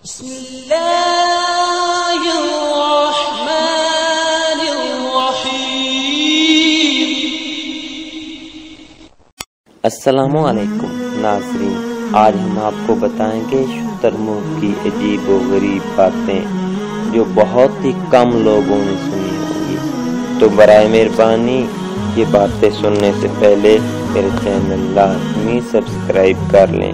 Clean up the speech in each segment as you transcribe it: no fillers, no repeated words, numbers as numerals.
السلام علیکم ناظرین، آج ہم آپ کو بتائیں گے شتر مرغ کی عجیب و غریب باتیں جو بہت ہی کم لوگوں نے سنی ہوں گی۔ تو برائے مہربانی یہ باتیں سننے سے پہلے میرے چینل لازمی سبسکرائب کر لیں۔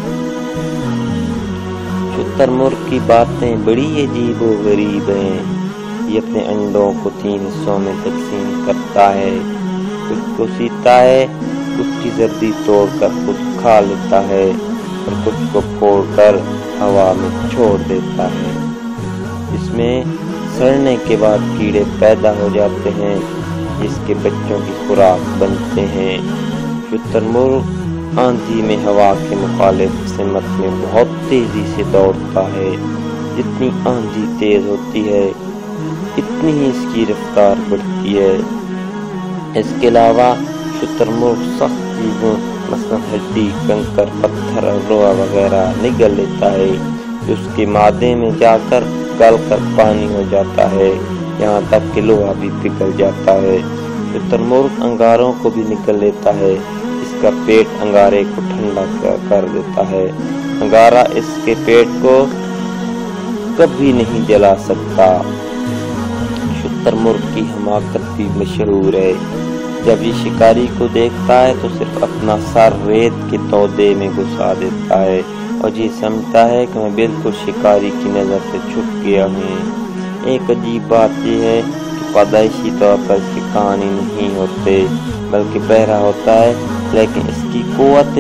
شتر مرغ کی باتیں بڑی عجیب و غریب ہیں۔ یہ اپنے انڈوں کو 3 حصوں میں تقسیم کرتا ہے، کچھ کو سیتا ہے، کچھ کی زردی توڑ کر خود کھا لیتا ہے اور کچھ کو پھوڑ کر ہوا میں چھوڑ دیتا ہے۔ اس میں سڑنے کے بعد کیڑے پیدا ہو جاتے ہیں جس کے بچوں کی خوراک بنتے ہیں۔ شتر مرغ آندھی میں ہوا کے مخالف سمت میں بہت تیزی سے دوڑتا ہے۔ جتنی آندھی تیز ہوتی ہے اتنی ہی اس کی رفتار بڑھتی ہے۔ اس کے علاوہ شتر مرغ سخت چیزوں مثلا ہڈی، کنکر، پتھر اور لوہا وغیرہ نگل لیتا ہے جو اس کے معدے میں جا کر گل کر پانی ہو جاتا ہے، یہاں تک کہ لوہا بھی پگھل جاتا ہے۔ شتر مرغ انگاروں کو بھی نگل لیتا ہے، اس کا پیٹ انگارے کو ٹھنڈا کر دیتا ہے۔ انگارہ اس کے پیٹ کو کبھی نہیں جلا سکتا۔ شتر مرغ کی حماقت بھی مشہور ہے۔ جب یہ شکاری کو دیکھتا ہے تو صرف اپنا سر ریت کے تودے میں گھسا دیتا ہے اور یہ سمجھتا ہے کہ میں بالکل شکاری کی نظر سے چھپ گیا ہوں۔ ایک عجیب بات یہ ہے کہ پیدائشی طور پر اس کے کان ہی نہیں ہوتے بلکہ بہرا ہوتا ہے، لیکن اس کی قوت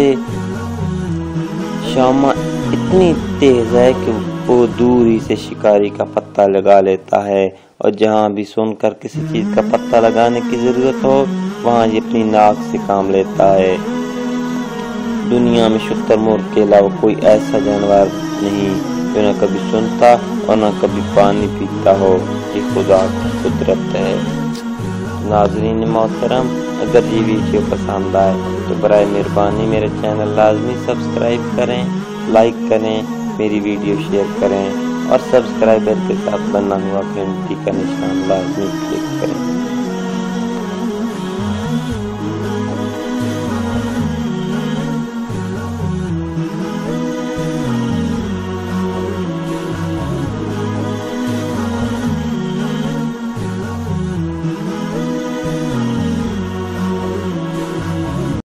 شامہ اتنی تیز ہے کہ وہ دور ہی سے شکاری کا پتہ لگا لیتا ہے، اور جہاں بھی سن کر کسی چیز کا پتہ لگانے کی ضرورت ہو وہاں یہ اپنی ناک سے کام لیتا ہے۔ دنیا میں شتر مرغ کے علاوہ کوئی ایسا جانور نہیں جو نہ کبھی سنتا اور نہ کبھی پانی پیتا ہو۔ یہ خدا کی قدرت ہے۔ ناظرین محترم، اگر یہ ویڈیو پسند آئے تو برائے مہربانی میرے چینل لازمی سبسکرائب کریں، لائک کریں، میری ویڈیو شیئر کریں اور سبسکرائبر کے ساتھ بنا ہوا گھنٹی کا نشان لازمی کلک کریں۔